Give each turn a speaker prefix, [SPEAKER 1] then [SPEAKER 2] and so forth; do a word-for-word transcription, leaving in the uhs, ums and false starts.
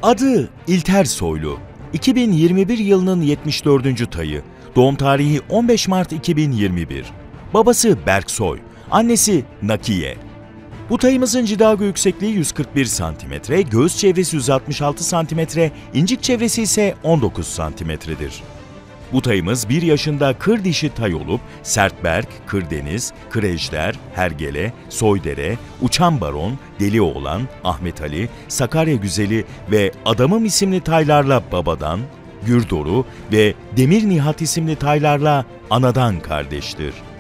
[SPEAKER 1] Adı İlter Soylu. iki bin yirmi bir yılının yetmiş dördüncü tayı. Doğum tarihi on beş Mart iki bin yirmi bir. Babası Berksoy, annesi Nakiye. Bu tayımızın cidago yüksekliği yüz kırk bir santimetre, göğüs çevresi yüz altmış altı santimetre, incik çevresi ise on dokuz santimetredir. Bu tayımız bir yaşında kır dişi tay olup Sertberk, Kırdeniz, Kırejder, Hergele, Soydere, Uçan Baron, Deli Oğlan, Ahmet Ali, Sakarya Güzeli ve Adamım isimli taylarla babadan, Gürdoru ve Demir Nihat isimli taylarla anadan kardeştir.